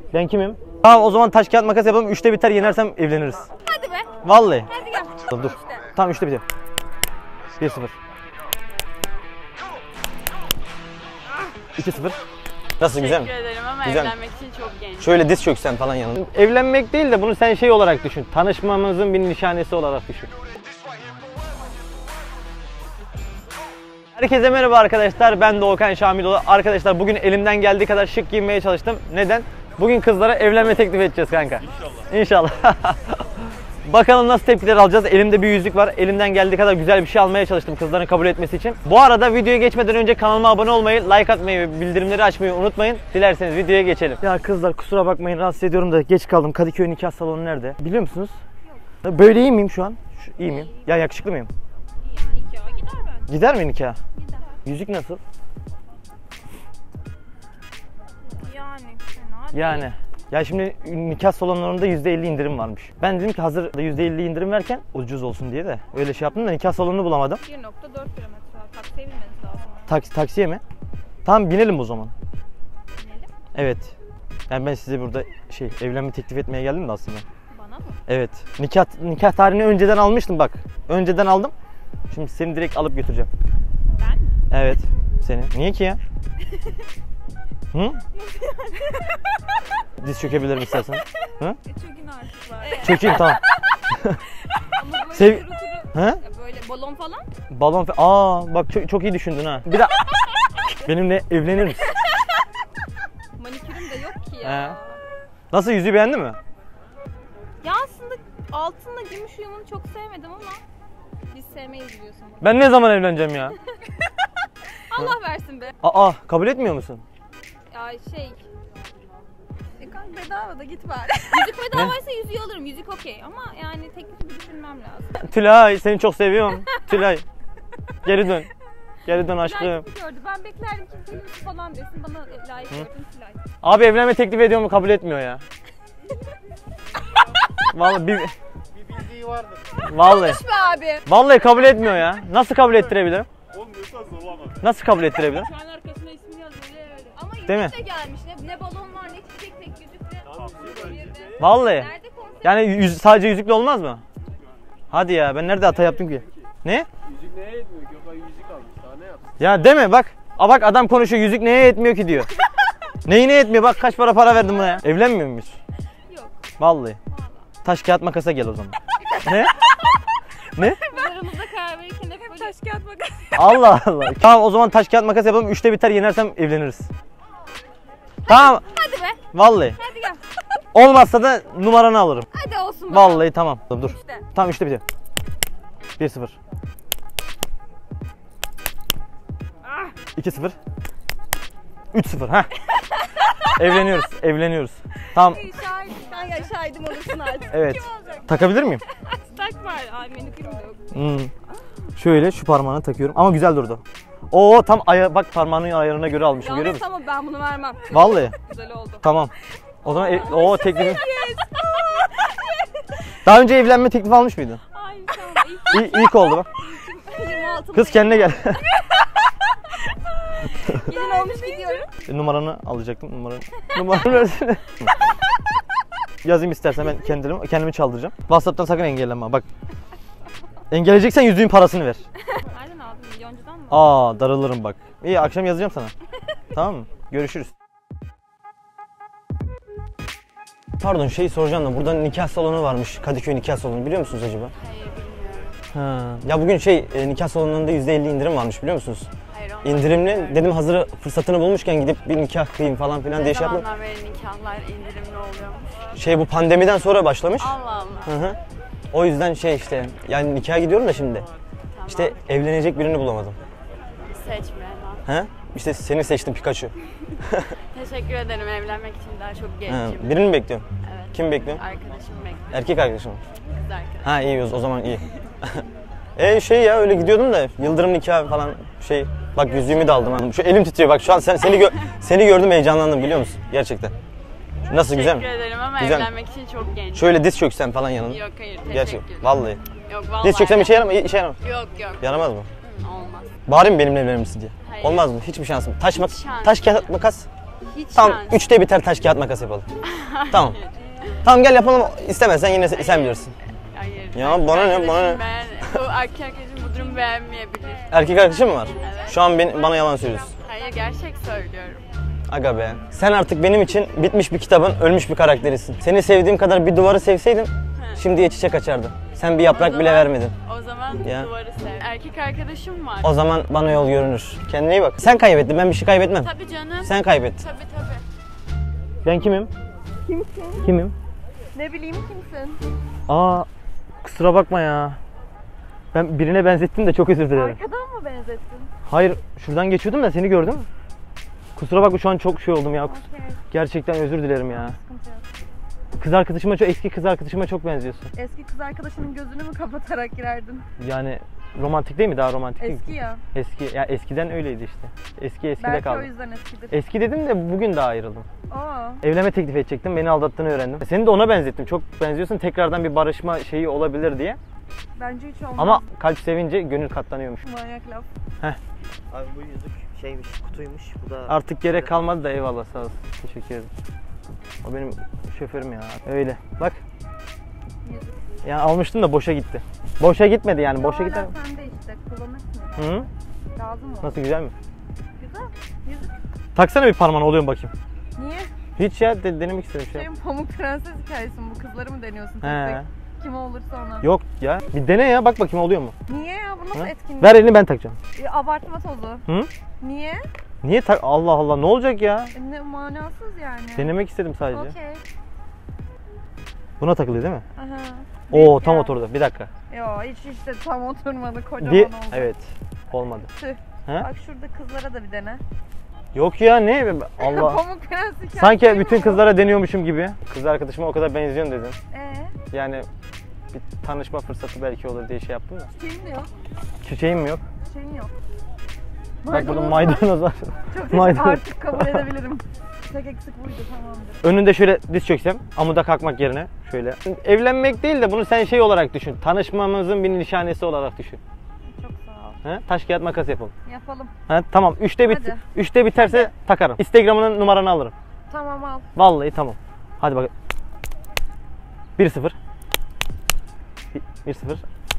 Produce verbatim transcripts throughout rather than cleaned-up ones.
Ben kimim? Tamam o zaman taş kağıt makas yapalım. Üçte biter, yenersem evleniriz. Hadi be. Vallahi. Hadi gel. Dur dur. İşte. Tamam üçte bitiyor. bir sıfır. iki sıfır. Nasıl, güzel mi? Teşekkür ederim ama güzel evlenmek için çok genç. Şöyle diz çöksen falan yanında. Evlenmek değil de bunu sen şey olarak düşün. Tanışmamızın bir nişanesi olarak düşün. Herkese merhaba arkadaşlar. Ben Doğukan Şamiloğlu. Arkadaşlar bugün elimden geldiği kadar şık giyinmeye çalıştım. Neden? Bugün kızlara evlenme teklif edeceğiz kanka. İnşallah. İnşallah. Bakalım nasıl tepkiler alacağız. Elimde bir yüzük var. Elimden geldiği kadar güzel bir şey almaya çalıştım kızların kabul etmesi için. Bu arada videoya geçmeden önce kanalıma abone olmayı, like atmayı ve bildirimleri açmayı unutmayın. Dilerseniz videoya geçelim. Ya kızlar kusura bakmayın, rahatsız ediyorum da geç kaldım. Kadıköy nikah salonu nerede? Biliyor musunuz? Yok. Böyle iyi miyim şu an? Şu, iyi miyim? Ya yakışıklı mıyım? Yani nikaha gider bence. Gider mi nikah? Gider. Yüzük nasıl? Yani fena değil. Yani. Ya şimdi nikah salonlarında yüzde elli indirim varmış. Ben dedim ki hazır yüzde elli indirim verken ucuz olsun diye de öyle şey yaptım da nikah salonunu bulamadım. bir nokta dört kilometre var. Taksiye binmeniz lazım. Taksi, taksiye mi? Tamam binelim o zaman. Binelim. Evet. Yani ben size burada şey evlenme teklif etmeye geldim de aslında. Bana mı? Evet. Nikah nikah tarihini önceden almıştım bak. Önceden aldım. Şimdi seni direkt alıp götüreceğim. Ben mi? Evet. Seni. Niye ki ya? Hı? Diz çökebilirim istersen. Hı? E, çökün artık var. Çökeyim tamam. Ama böyle Sev- kuru kuru. He? Ya böyle balon falan. Balon fe- Aa bak çok, çok iyi düşündün ha. Bir de benimle evlenir misin? Manikürüm de yok ki He. ya. Nasıl, yüzüğü beğendin mi? Ya aslında altınla gümüş uyumunu çok sevmedim ama biz sevmeyiz biliyorsun. Ben ne zaman evleneceğim ya? Allah versin be. Aa kabul etmiyor musun? Ya şey... E kanka bedava da git bari. Yüzük bedavaysa yüzüğü alırım. Yüzük okey ama yani teklifi bir düşünmem lazım. Tülay seni çok seviyorum. Tülay. Geri dön. Geri dön aşkım. Layık gördü. Ben beklerdim ki teklifi falan desin. Bana layık gördün Tülay. Abi evlenme teklif ediyor mu, kabul etmiyor ya. Vallahi bir... Bir bildiği vardır. Vallahi. Be abi. Vallahi kabul etmiyor ya. Nasıl kabul ettirebilirim? Olmuyorsa zorlama. Nasıl kabul ettirebilirim? Şu an arkasına ismini yaz öyle öyle. Ama yüzük Değil mi? de gelmiş. Ne, ne balon var ne çiçek tek yüzükle. Tamam, Vallahi. Nerede konsept? Yani yüz, sadece yüzükle olmaz mı? Hadi ya, ben nerede hata yaptım ki? Ne? Yüzük neye yetmiyor ki? O yüzük almış. Daha ne yapsın? Ya deme bak. A bak adam konuşuyor, yüzük neye yetmiyor ki diyor. Neyine yetmiyor, bak kaç para para verdim buna ya. Evlenmiyor muyuz? Yok. Vallahi. Taş kağıt makasa gel o zaman. Ne? Ne? Aramızda karar verirken hep böyle taş kağıt makas. Allah Allah. Tamam o zaman taş kağıt makas yapalım. Üçte biter, yenersem evleniriz. Tamam. Hadi be. Vallahi. Hadi gel. Olmazsa da numaranı alırım. Hadi olsun. Vallahi tamam. Dur dur. İşte. Tamam üçte bitiyor. bir sıfır. iki sıfır. üç sıfır. Heh. Evleniyoruz. Evleniyoruz. Tamam. Şahit. Kanka şahidim olursun artık. Evet. Kim olacak? Takabilir miyim? Tak var. Ay manikürüm de yok. Hmm. Şöyle şu parmağını takıyorum ama güzel durdu. Oo tam aya bak, parmağının ayarına göre almışım, görüyor Yalnız musun? ama ben bunu vermem. Vallahi. Güzel oldu. Tamam. O zaman ev, o teklifim. Daha önce evlenme teklifi almış mıydın? Ay tamam. İlk İyi, ilk oldu bak. yirmi altı. Kız kendine gel. Gelin olmuş gidiyorum. Numaranı alacaktım. Numaranı. Numaranı versene. Yazayım istersen, ben kendimi kendimi çaldıracağım. WhatsApp'tan sakın engellenme bak. Engelleyeceksen yüzüğün parasını ver. Nereden aldın? Milyoncudan mı? Aa darılırım bak. İyi, akşam yazacağım sana. Tamam mı? Görüşürüz. Pardon, şey soracağım da burada nikah salonu varmış. Kadıköy nikah salonu, biliyor musunuz acaba? Hayır bilmiyorum. Ha. Ya bugün şey e, nikah salonlarında yüzde elli indirim varmış, biliyor musunuz? Hayır olmaz. İndirimli. Dedim hazır fırsatını bulmuşken gidip bir nikah kıyayım falan filan diye Ne şey yaptım. zamandan beri nikahlar indirimli oluyormuş? Şey bu pandemiden sonra başlamış. Allah Allah. Hı hı. O yüzden şey işte yani nikaha gidiyorum da şimdi. Tamam. İşte evlenecek birini bulamadım. Seçme lan. He? İşte seni seçtim, Pikachu. Teşekkür ederim, evlenmek için daha çok Ha, gencim. birini mi bekliyorum? Evet. Kim bekliyorum? Arkadaşım bekliyor. Erkek arkadaşım. Kız arkadaşım. Ha iyi, o zaman iyi. e şey ya, öyle gidiyordum da yıldırım nikahı falan şey. Bak yüzüğümü de aldım ha. Şu elim titriyor bak, şu an sen seni gö seni gördüm, heyecanlandım, biliyor musun? Gerçekten. Nasıl, güzel mi? Teşekkür ederim ama Güzel mi? evlenmek için çok gencim. Şöyle diz çöksen falan yanına. Yok hayır, teşekkür Gerçek. ederim. Vallahi. Yok vallahi. Diz çöksem işe yaramaz, işe yaramaz. Yok yok. Yaramaz mı? Hı, olmaz. Bari mi benimle evlenir misin diye? Hayır. Olmaz mı? Hiçbir şansım. Taş, mak Hiç şans taş yok. kağıt makas. Hiç Tamam şans. üçte biter, taş kağıt makas yapalım. Tamam. Tamam gel yapalım. İstemezsen yine sen bilirsin. Hayır. Ya bana ne bana ne? Ben, bu erkek arkadaşım bu durumu beğenmeyebilir. Erkek arkadaşın mı var? Evet. Şu an beni, bana yalan söylüyorsun. Hayır, gerçek söylüyorum. Aga be. Sen artık benim için bitmiş bir kitabın ölmüş bir karakterisin. Seni sevdiğim kadar bir duvarı sevseydim şimdiye çiçek açardı. Sen bir yaprak O bile zaman- vermedin. O zaman Ya. duvarı sev. Erkek arkadaşım var. O zaman bana yol görünür. Kendine iyi bak. Sen kaybettin, ben bir şey kaybetmem. Tabii canım. Sen kaybettin. Tabii tabii. Ben kimim? Kimsin? Kimim? Ne bileyim kimsin? Aa, kusura bakma ya. Ben birine benzettim de çok özür dilerim. Arkadan mı benzettin? Hayır, şuradan geçiyordum da seni gördüm. Kusura bakma şu an çok şey oldum ya. Okey. Gerçekten özür dilerim ya. Sıkıntı yok. Kız arkadaşıma çok eski kız arkadaşıma çok benziyorsun. Eski kız arkadaşının gözünü mü kapatarak girerdin? Yani romantik değil mi? Daha romantik değil mi? Eski ya. Eski. Ya eskiden öyleydi işte. Eski eskide Belki kaldı. o yüzden eskidir. Eski dedim de bugün daha ayrıldım. Aa. Evlenme teklif edecektim. Beni aldattığını öğrendim. Seni de ona benzettim. Çok benziyorsun. Tekrardan bir barışma şeyi olabilir diye. Bence hiç olmaz. Ama kalp sevince gönül katlanıyormuş. Manyak laf. Abi bu yüzük şeymiş, kutuymuş. Bu da Artık gerek kalmadı da eyvallah sağ olasın. Teşekkür ederim. O benim şoförüm ya. Öyle. Bak. Yüzük. Yani almıştım da boşa gitti. Boşa gitmedi yani. Boşa Hala gitti. sende işte. Kullanırsın. Hı? Lazım mı? Nasıl, güzel mi? Güzel. Yüzük. Taksana bir parmağına, oluyor mu bakayım? Niye? Hiç ya de- denemek istedim şey. Şeyin Pamuk Prenses hikayesi mi? Bu kızları mı deniyorsun? Tek He. tek? Kim olursa ona. Yok ya. Bir dene ya, bak bakayım oluyor mu? Niye ya? Bu nasıl Ha? etkinlik? Ver elini, ben takacağım. E, abartma tozu. Hı? Niye? Niye tak? Allah Allah, ne olacak ya? E, ne manasız yani. Denemek istedim sadece. Okey. Buna takılıyor değil mi? Aha. Oo, Büyük tam ya. oturdu. Bir dakika. Yo hiç işte tam oturmadı. Kocaman Bir, oldu. evet. Olmadı. Tüh. He? Bak şurada kızlara da bir dene. Yok ya, ne? Allah. Pamuk Prens hikayesi Sanki değil mi bütün bu? kızlara deniyormuşum gibi. Kız arkadaşıma o kadar benziyorsun dedim. Ee, Yani bir tanışma fırsatı belki olur diye şey yaptım da. şeyin de yok. Çiçeğim mi yok? Şeyin yok. Bak burada var. maydanoz var. Çok teşekkür, maydanoz. artık kabul edebilirim. Tek eksik buydu, tamamdır. Önünde şöyle diz çöksem, amuda kalkmak yerine şöyle. Evlenmek değil de bunu sen şey olarak düşün. Tanışmamızın bir nişanesi olarak düşün. Çok sağ ol. He? Taş kağıt makas yapalım. Yapalım. He? Tamam. Üçte bit. Hadi. Üçte biterse takarım. Instagram'ının numaranı alırım. Tamam al. Vallahi tamam. Hadi bakalım. bir sıfır. bir sıfır.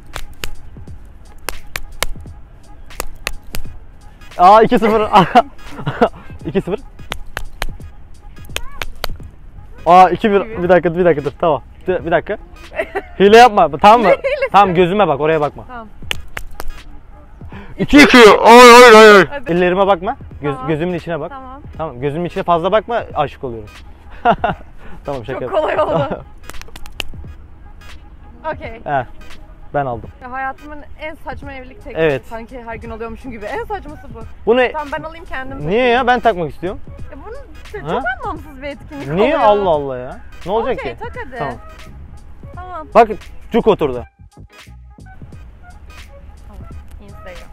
Aa, iki sıfır. iki sıfır. Aa, iki bir. Bir dakika, bir dakika dur. Tamam. Bir bir dakika. Hile yapma. Tamam mı? Tamam, gözüme bak, oraya bakma. Tamam. iki iki. Oy oy oy. Hadi. Ellerime bakma. Göz, Tamam. Gözümün içine bak. Tamam. Tamam, gözümün içine fazla bakma, aşık oluyorum. Tamam, şaka. Çok kolay oldu. Okey. He, ben aldım. Ya hayatımın en saçma evlilik teklifi. Evet. Sanki her gün alıyormuşum gibi. En saçması bu. Bunu Tamam ben alayım kendim. niye ya, ben takmak istiyorum. Ya bunun çok Ha? anlamsız bir etkinlik Niye? oluyor. Allah Allah ya. Ne olacak Okey ki? tak hadi. Tamam. Tamam. Bak, cuk oturdu. Instagram.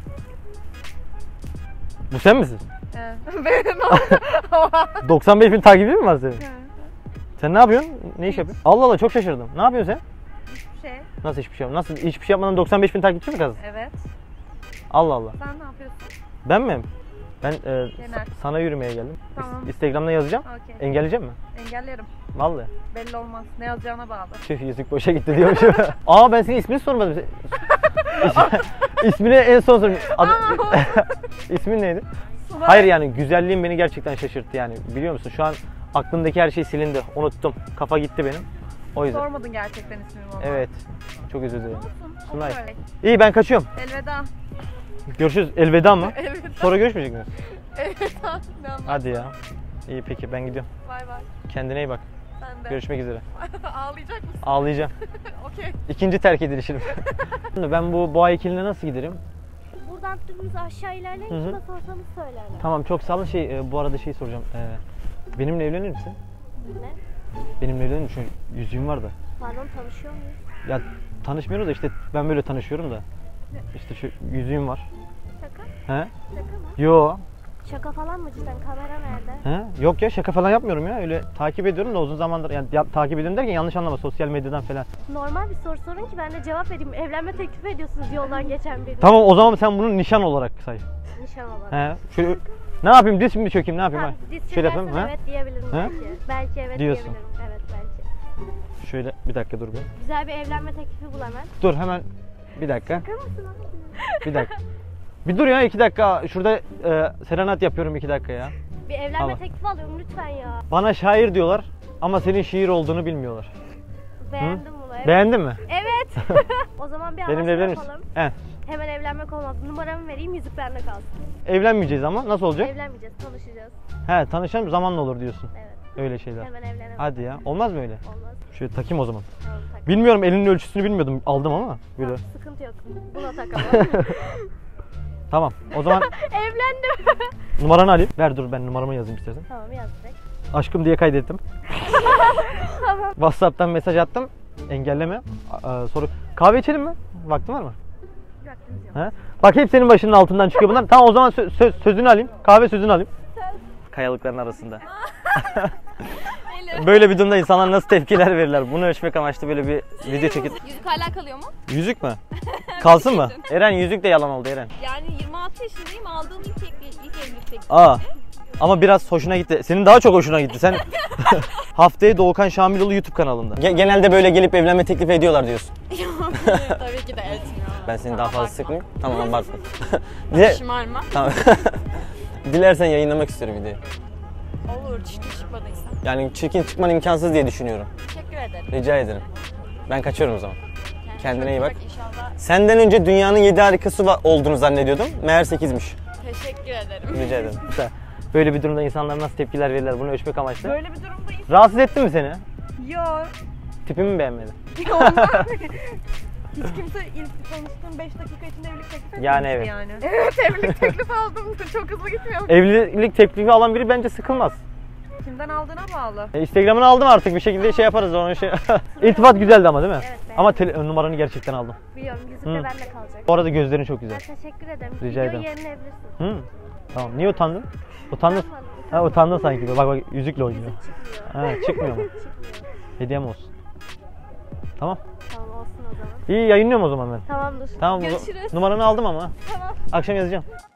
Bu sen misin? Evet. Benim ne oldu? doksan beş bin takipçi mi var senin? Sen ne yapıyorsun? Ne iş yapıyorsun? Allah Allah, çok şaşırdım. Ne yapıyorsun sen? Hiçbir şey. Nasıl hiçbir şey? Nasıl hiçbir şey yapmadan doksan beş bin takipçi mi kazandın? Evet. Allah Allah. Sen ne yapıyorsun? Ben mi? Ben e, Genel. sa- sana yürümeye geldim. Tamam. İst- Instagram'da yazacağım. Okey. Engelleyecek mi? Engellerim. Vallahi. Belli olmaz. Ne yazacağına bağlı. Tüh, yüzük boşa gitti diyormuşum. Aa, ben senin ismini sormadım. İs- İsmini en son sordum. Adı... İsmin neydi? Sunay. Hayır, yani güzelliğin beni gerçekten şaşırttı yani. Biliyor musun? Şu an aklımdaki her şey silindi. Unuttum. Kafa gitti benim. O yüzden. Sormadın gerçekten ismimi ama. Evet. Çok özür dilerim. Olsun. Sunay. Olur öyle. İyi, ben kaçıyorum. Elveda. Görüşürüz. Elveda mı? Elveda. Sonra görüşmeyecek miyiz? Elveda. Ne anlamı? Hadi ya. İyi, peki ben gidiyorum. Bay bay. Kendine iyi bak. Sen de. Görüşmek üzere. Ağlayacak mısın? Ağlayacağım. Okey. İkinci terk edilişim. Ben bu boğa heykeliğine nasıl giderim? Buradan dümdüz aşağı ilerleyin, Hı hı. kime sorsanız söylerler. Tamam, çok sağ olun. Şey, e, bu arada şey soracağım. E, benimle evlenir misin? Ne? Benimle evlenir misin? Şu yüzüğüm var da. Pardon, tanışıyor muyuz? Ya tanışmıyoruz da işte ben böyle tanışıyorum da. İşte şu yüzüğüm var. Şaka? He? Şaka mı? Yo. Şaka falan mı cidden? Kamera nerede? He? Yok ya, şaka falan yapmıyorum ya. Öyle takip ediyorum da uzun zamandır. Yani ya, takip ediyorum derken yanlış anlama, sosyal medyadan falan. Normal bir soru sorun ki ben de cevap vereyim. Evlenme teklif ediyorsunuz yoldan geçen biri. Tamam, o zaman sen bunu nişan olarak say. Nişan olarak. He? Şöyle Ne yapayım? Diz mi çökeyim? Ne yapayım? Ha, ha? diz Şöyle çökersen yapayım. Ha? evet diyebilirim Ha? belki. Belki evet Diyorsun. diyebilirim. Evet belki. Şöyle bir dakika dur bir. Güzel bir evlenme teklifi bul hemen. Dur hemen bir dakika. Bakar mısın abi? Bir dakika. Bir dur ya iki dakika. Şurada e, serenat yapıyorum iki dakika ya. Bir evlenme Tamam. teklifi alıyorum lütfen ya. Bana şair diyorlar ama senin şiir olduğunu bilmiyorlar. Beğendim bunu. Evet. Beğendin mi? Evet. O zaman bir Benimle anlaşma evlenir misin? yapalım. He. Hemen evlenmek olmaz. Numaramı vereyim, yüzük bende kalsın. Evlenmeyeceğiz ama nasıl olacak? Evlenmeyeceğiz, tanışacağız. He tanışalım zamanla olur diyorsun. Evet. Öyle şeyler. Hemen evlenelim. Hadi ya. Olmaz mı öyle? Olmaz. Şöyle takayım o zaman. Tamam, tak. Bilmiyorum elinin ölçüsünü bilmiyordum. Aldım ama böyle. Tamam, sıkıntı yok. Buna takalım. Tamam. O zaman Evlendim. numaranı alayım. Ver dur ben numaramı yazayım istersen. Tamam yaz direkt. Aşkım diye kaydettim. Tamam. WhatsApp'tan mesaj attım. Engelleme. Aa, soru. Kahve içelim mi? Vaktin var mı? Vaktimiz yok. He? Bak hep senin başının altından çıkıyor bunlar. Tamam o zaman sö- sö- sözünü alayım. Kahve sözünü alayım. Kayalıkların arasında. Böyle bir durumda insanlar nasıl tepkiler verirler? Bunu ölçmek amaçlı böyle bir video çekip. Yüzük hala kalıyor mu? Yüzük mü? Kalsın mı? Eren yüzük de yalan oldu Eren. Yani yirmi altı yaşındayım. Aldığım ilk, ilk, ilk evlilik teklifi. Aa. Ama biraz hoşuna gitti. Senin daha çok hoşuna gitti. Sen haftaya Doğukan Şamiloğlu YouTube kanalında. Ge- genelde böyle gelip evlenme teklifi ediyorlar diyorsun. Tabii ki de etmiyor. Ben seni daha fazla sıkmayayım. Tamam abartma. Dile- Şımarma. tamam. Dilersen yayınlamak istiyorum videoyu. Olur, çirkin çıkmadıysa. Yani çirkin çıkman imkansız diye düşünüyorum. Teşekkür ederim. Rica ederim. Ben kaçıyorum o zaman. Yani Kendine çok iyi bak. İnşallah. Senden önce dünyanın yedi harikası va- olduğunu zannediyordum. Meğer sekizmiş. Teşekkür ederim. Rica ederim. Güzel. Böyle bir durumda insanlar nasıl tepkiler verirler bunu ölçmek amaçlı. Böyle bir durumdayım. Rahatsız etti mi seni? Yok. Tipimi mi beğenmedin? Hiç kimse ilk tanıştığım beş dakika içinde evlilik teklifi Yani etmemişti evet. yani. Evet evlilik teklifi aldım. Çok hızlı gitmiyor mu? Evlilik teklifi alan biri bence sıkılmaz. Kimden aldığına bağlı. E, Instagram'ını aldım artık bir şekilde şey yaparız onu şey. İltifat güzeldi ama değil mi? Evet, beğendim. Ama tele- numaranı gerçekten aldım. Biliyorum yüzük Hı. de bende kalacak. Bu arada gözlerin çok güzel. Ben teşekkür ederim. Rica Videoyu ederim. yayınlayabilirsin. Hı. Tamam. Niye utandın? Utandın. Utanmadım, Ha utandın sanki. Bak bak yüzükle oynuyor. Yüzük çıkmıyor. Ha çıkmıyor mu? Çıkmıyor. Hediyem olsun. Tamam. Tamam olsun o zaman. İyi yayınlıyorum o zaman ben. Tamamdır. Tamam. o- Görüşürüz. Numaranı aldım ama. Tamam. Akşam yazacağım.